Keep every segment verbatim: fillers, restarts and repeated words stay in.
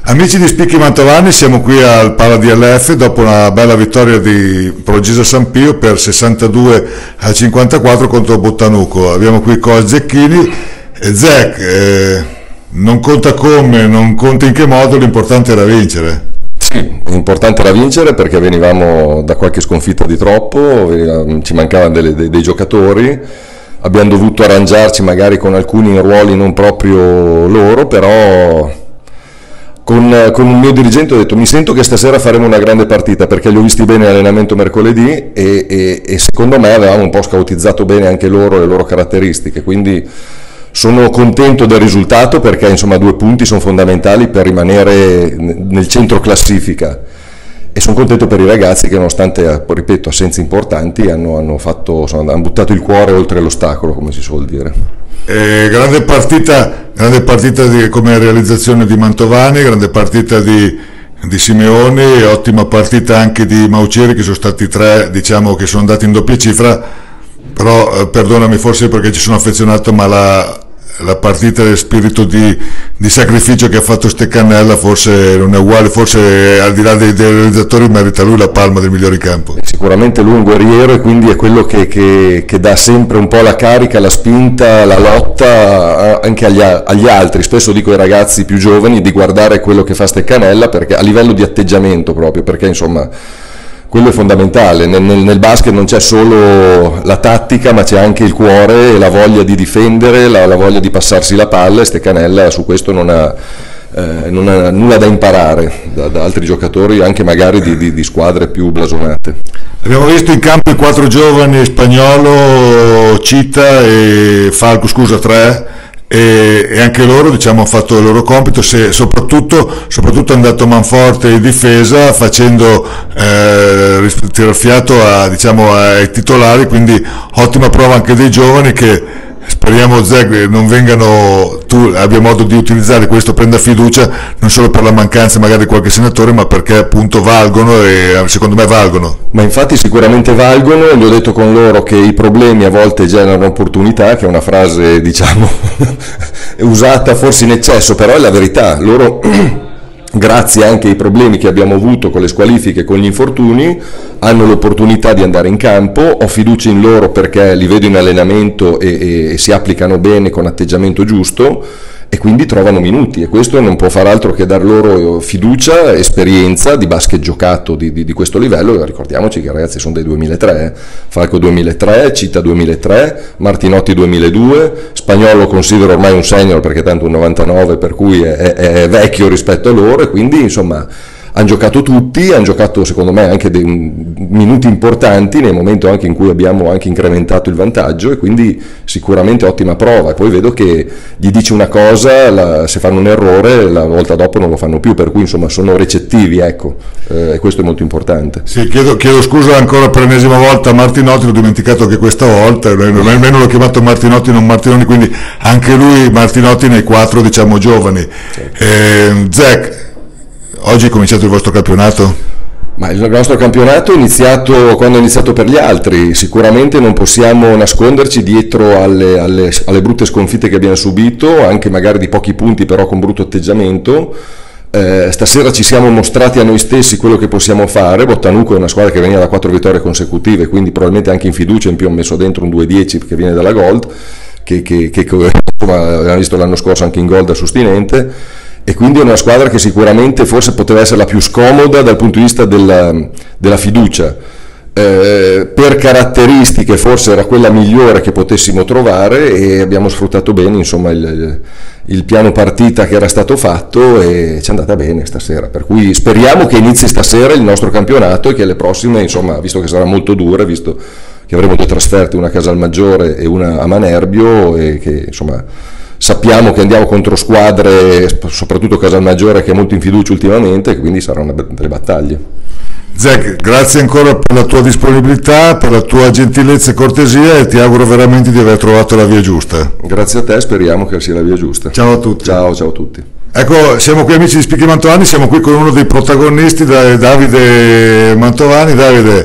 Amici di Spicchi Mantovani, siamo qui al Pala D L F dopo una bella vittoria di Progisa San Pio per sessantadue a cinquantaquattro contro Bottanuco. Abbiamo qui Coach Zecchini e Zec, eh, non conta come, non conta in che modo, l'importante era vincere. Sì, l'importante era vincere perché venivamo da qualche sconfitta di troppo, ci mancavano delle, dei, dei giocatori, abbiamo dovuto arrangiarci magari con alcuni in ruoli non proprio loro, però con, con un mio dirigente ho detto mi sento che stasera faremo una grande partita perché li ho visti bene all'allenamento mercoledì e, e, e secondo me avevamo un po' scautizzato bene anche loro, le loro caratteristiche, quindi sono contento del risultato perché insomma due punti sono fondamentali per rimanere nel centro classifica e sono contento per i ragazzi che nonostante, ripeto, assenze importanti hanno, hanno, fatto, insomma, hanno buttato il cuore oltre l'ostacolo, come si suol dire. Eh, grande partita, grande partita di, come realizzazione di Mantovani, grande partita di, di Simeoni, ottima partita anche di Mauceri, che sono stati tre, diciamo, che sono andati in doppia cifra, però eh, perdonami forse perché ci sono affezionato, ma la, la partita del spirito di, di sacrificio che ha fatto Steccannella forse non è uguale, forse al di là dei, dei realizzatori merita lui la palma del migliore in campo. Sicuramente lui è un guerriero e quindi è quello che, che, che dà sempre un po' la carica, la spinta, la lotta anche agli, agli altri. Spesso dico ai ragazzi più giovani di guardare quello che fa Steccannella perché a livello di atteggiamento proprio, perché insomma quello è fondamentale. Nel, nel, nel basket non c'è solo la tattica, ma c'è anche il cuore e la voglia di difendere, la, la voglia di passarsi la palla, e Steccannella su questo non ha, eh, non ha nulla da imparare da, da altri giocatori, anche magari di, di, di squadre più blasonate. Abbiamo visto in campo i quattro giovani, Spagnolo, Cita e Falco, scusa, tre, e, e anche loro, diciamo, hanno fatto il loro compito, se, soprattutto, soprattutto è andato manforte in difesa facendo eh, tirar fiato a, diciamo, ai titolari, quindi ottima prova anche dei giovani che speriamo Zeg non vengano, tu abbia modo di utilizzare questo, prenda fiducia non solo per la mancanza magari di qualche senatore, ma perché appunto valgono e secondo me valgono. Ma infatti sicuramente valgono, gli ho detto con loro che i problemi a volte generano opportunità, che è una frase diciamo usata forse in eccesso, però è la verità. Loro grazie anche ai problemi che abbiamo avuto con le squalifiche, con gli infortuni, hanno l'opportunità di andare in campo. Ho fiducia in loro perché li vedo in allenamento e, e si applicano bene con atteggiamento giusto e quindi trovano minuti, e questo non può far altro che dar loro fiducia, esperienza di basket giocato di, di, di questo livello. Ricordiamoci che i ragazzi sono del duemilatré, Falco duemilatré, Cita duemilatré, Martinotti duemiladue, Spagnolo considero ormai un senior perché tanto un novantanove, per cui è, è, è vecchio rispetto a loro, e quindi insomma hanno giocato tutti, hanno giocato secondo me anche dei minuti importanti nel momento anche in cui abbiamo anche incrementato il vantaggio, e quindi sicuramente ottima prova. E poi vedo che gli dici una cosa, la, se fanno un errore la volta dopo non lo fanno più, per cui insomma sono recettivi, ecco, eh, e questo è molto importante. Sì, chiedo, chiedo scusa ancora per l'ennesima volta a Martinotti, l'ho dimenticato che questa volta, almeno l'ho chiamato Martinotti non Martinoni, quindi anche lui Martinotti nei quattro, diciamo, giovani. Certo. eh, Zec, oggi è cominciato il vostro campionato? Ma il nostro campionato è iniziato quando è iniziato per gli altri. Sicuramente non possiamo nasconderci dietro alle, alle, alle brutte sconfitte che abbiamo subito, anche magari di pochi punti però con brutto atteggiamento. Eh, stasera ci siamo mostrati a noi stessi quello che possiamo fare. Bottanuco è una squadra che veniva da quattro vittorie consecutive, quindi probabilmente anche in fiducia, in più ho messo dentro un due dieci perché viene dalla Gold, che, che, che insomma, avevamo visto l'anno scorso anche in Gold da Sustinente. E quindi è una squadra che sicuramente forse poteva essere la più scomoda dal punto di vista della, della fiducia. Eh, per caratteristiche forse era quella migliore che potessimo trovare, e abbiamo sfruttato bene insomma il, il piano partita che era stato fatto, e ci è andata bene stasera, per cui speriamo che inizi stasera il nostro campionato e che le prossime, insomma, visto che sarà molto dura, visto che avremo due trasferte, una a Casalmaggiore e una a Manerbio, e che insomma sappiamo che andiamo contro squadre, soprattutto Casalmaggiore, che è molto in fiducia ultimamente, quindi saranno delle battaglie. Zec, grazie ancora per la tua disponibilità, per la tua gentilezza e cortesia, e ti auguro veramente di aver trovato la via giusta. Grazie a te, speriamo che sia la via giusta. Ciao a tutti. Ciao, ciao a tutti. Ecco, siamo qui amici di Spicchi Mantovani, siamo qui con uno dei protagonisti, Davide Mantovani. Davide,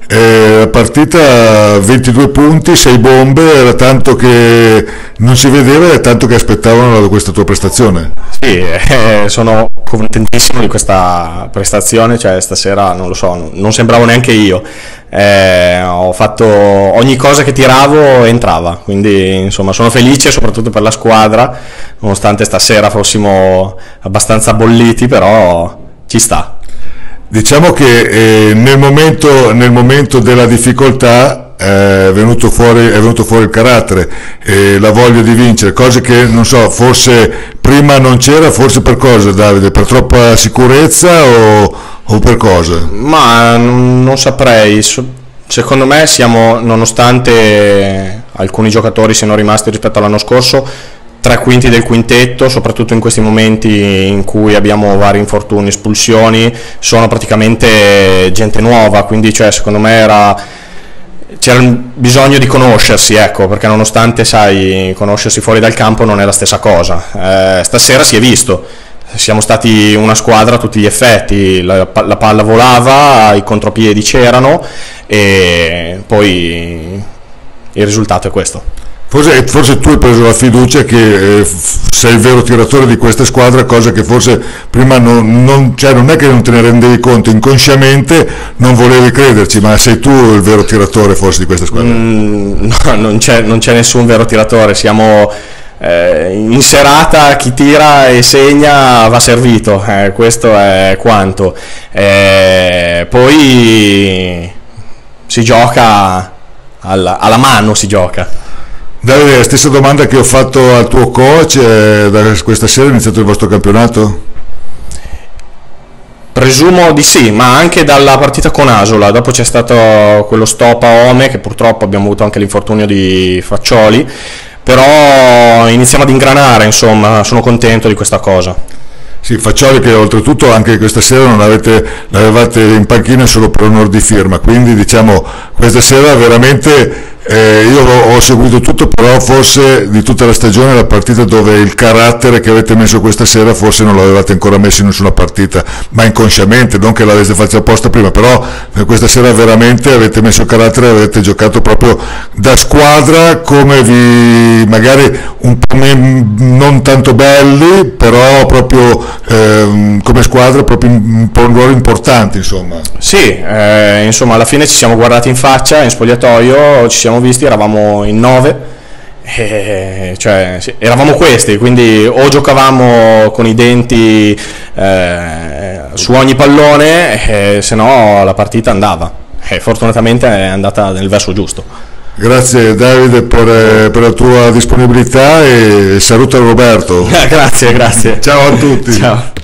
Eh, la partita ventidue punti, sei bombe, era tanto che non si vedeva e tanto che aspettavano da questa tua prestazione. Sì, eh, sono contentissimo di questa prestazione, cioè stasera non lo so, non sembravo neanche io. Eh, ho fatto ogni cosa che tiravo entrava, quindi insomma sono felice soprattutto per la squadra, nonostante stasera fossimo abbastanza bolliti, però ci sta. Diciamo che eh, nel, momento, nel momento della difficoltà eh, è venuto fuori, è venuto fuori il carattere, eh, la voglia di vincere, cose che non so, forse prima non c'era, forse per cosa, Davide? Per troppa sicurezza o, o per cosa? Ma non, non saprei, secondo me siamo, nonostante alcuni giocatori siano rimasti rispetto all'anno scorso, tre quinti del quintetto, soprattutto in questi momenti in cui abbiamo vari infortuni, espulsioni, sono praticamente gente nuova, quindi cioè, secondo me era, c'era bisogno di conoscersi, ecco, perché nonostante, sai, conoscersi fuori dal campo non è la stessa cosa. Eh, stasera si è visto, siamo stati una squadra a tutti gli effetti, la, la palla volava, i contropiedi c'erano e poi il risultato è questo. Forse, forse tu hai preso la fiducia che eh, sei il vero tiratore di questa squadra, cosa che forse prima non, non, cioè non è che non te ne rendevi conto, inconsciamente non volevi crederci, ma sei tu il vero tiratore forse di questa squadra? Mm, no, non c'è, non c'è nessun vero tiratore, siamo eh, in serata, chi tira e segna va servito, eh, questo è quanto. Eh, poi si gioca alla, alla mano, si gioca. Davide, la stessa domanda che ho fatto al tuo coach, eh, da questa sera è iniziato il vostro campionato? Presumo di sì, ma anche dalla partita con Asola, dopo c'è stato quello stop a Ome, che purtroppo abbiamo avuto anche l'infortunio di Faccioli, però iniziamo ad ingranare, insomma, sono contento di questa cosa. Sì, Faccioli che oltretutto anche questa sera non avete, l'avevate in panchina solo per onor di firma, quindi diciamo questa sera veramente eh, io ho, ho seguito tutto, però forse di tutta la stagione la partita dove il carattere che avete messo questa sera forse non l'avevate ancora messo in nessuna partita, ma inconsciamente, non che l'avete fatto apposta prima, però questa sera veramente avete messo il carattere, avete giocato proprio da squadra, come vi magari un po' non tanto belli, però proprio eh, come squadra proprio un po' un ruolo importante, insomma. Sì, eh, insomma alla fine ci siamo guardati in faccia in spogliatoio, ci siamo visti, eravamo in nove, e, cioè sì, eravamo questi, quindi o giocavamo con i denti eh, su ogni pallone, eh, se no la partita andava, e fortunatamente è andata nel verso giusto. Grazie Davide per, per la tua disponibilità e saluto a Roberto. Grazie, grazie. Ciao a tutti. Ciao.